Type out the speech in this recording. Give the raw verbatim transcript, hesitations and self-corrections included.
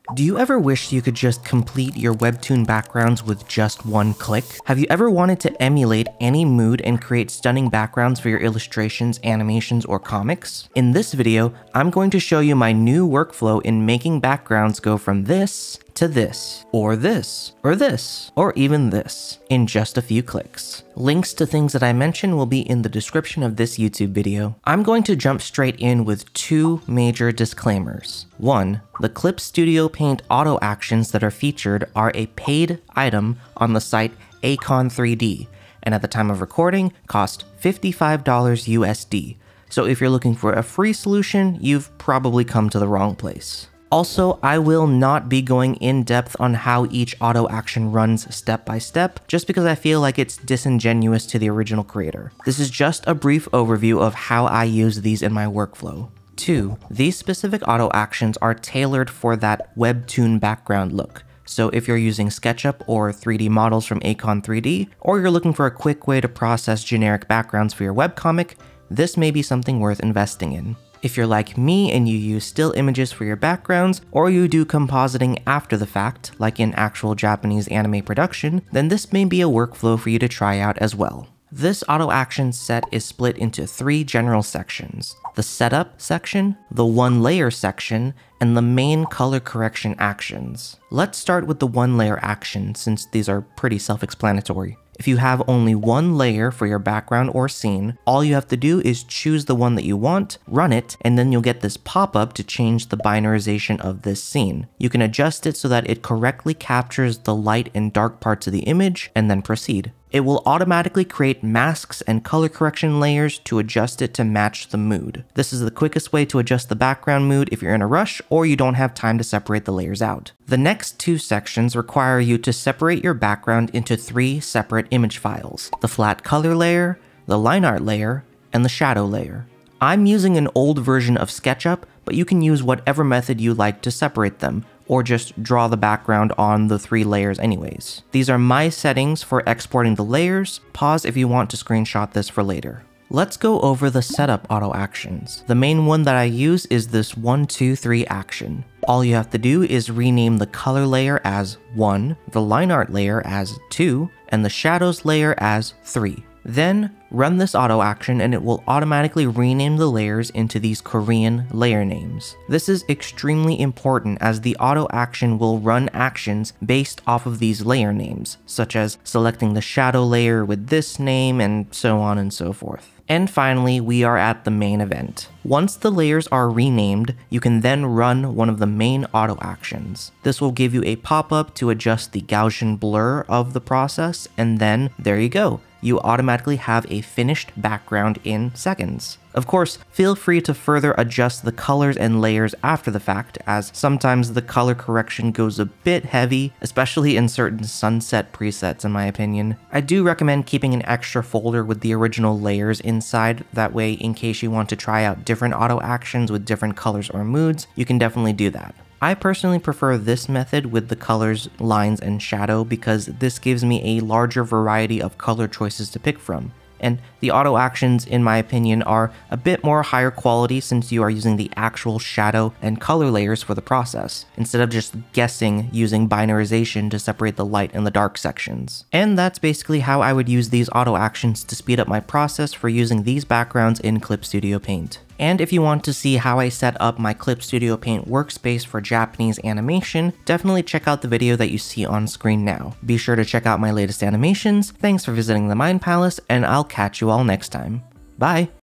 Do you ever wish you could just complete your webtoon backgrounds with just one click? Have you ever wanted to emulate any mood and create stunning backgrounds for your illustrations, animations, or comics? In this video, I'm going to show you my new workflow in making backgrounds go from this to this, or this, or this, or even this, in just a few clicks. Links to things that I mention will be in the description of this YouTube video. I'm going to jump straight in with two major disclaimers. One, the Clip Studio Paint auto actions that are featured are a paid item on the site ACON three D, and at the time of recording, cost fifty-five dollars U S D. So if you're looking for a free solution, you've probably come to the wrong place. Also, I will not be going in depth on how each auto action runs step by step, just because I feel like it's disingenuous to the original creator. This is just a brief overview of how I use these in my workflow. Two, these specific auto actions are tailored for that webtoon background look. So if you're using Sketchup or three D models from ACON three D, or you're looking for a quick way to process generic backgrounds for your webcomic, this may be something worth investing in. If you're like me and you use still images for your backgrounds, or you do compositing after the fact, like in actual Japanese anime production, then this may be a workflow for you to try out as well. This auto action set is split into three general sections: the setup section, the one layer section, and the main color correction actions. Let's start with the one layer action, since these are pretty self-explanatory. If you have only one layer for your background or scene, all you have to do is choose the one that you want, run it, and then you'll get this pop-up to change the binarization of this scene. You can adjust it so that it correctly captures the light and dark parts of the image, and then proceed. It will automatically create masks and color correction layers to adjust it to match the mood. This is the quickest way to adjust the background mood if you're in a rush or you don't have time to separate the layers out. The next two sections require you to separate your background into three separate image files: the flat color layer, the line art layer, and the shadow layer. I'm using an old version of Sketchup, but you can use whatever method you like to separate them, or just draw the background on the three layers anyways. These are my settings for exporting the layers. Pause if you want to screenshot this for later. Let's go over the setup auto actions. The main one that I use is this one two three action. All you have to do is rename the color layer as one, the line art layer as two, and the shadows layer as three. Then run this auto action and it will automatically rename the layers into these Korean layer names. This is extremely important as the auto action will run actions based off of these layer names, such as selecting the shadow layer with this name and so on and so forth. And finally, we are at the main event. Once the layers are renamed, you can then run one of the main auto actions. This will give you a pop-up to adjust the Gaussian blur of the process, and then there you go. You automatically have a finished background in seconds. Of course, feel free to further adjust the colors and layers after the fact, as sometimes the color correction goes a bit heavy, especially in certain sunset presets in my opinion. I do recommend keeping an extra folder with the original layers inside, that way in case you want to try out different auto actions with different colors or moods, you can definitely do that. I personally prefer this method with the colors, lines, and shadow because this gives me a larger variety of color choices to pick from. And the auto actions, in my opinion, are a bit more higher quality since you are using the actual shadow and color layers for the process, instead of just guessing using binarization to separate the light and the dark sections. And that's basically how I would use these auto actions to speed up my process for using these backgrounds in Clip Studio Paint. And if you want to see how I set up my Clip Studio Paint workspace for Japanese animation, definitely check out the video that you see on screen now. Be sure to check out my latest animations. Thanks for visiting the Mind Palace, and I'll catch you all next time. Bye!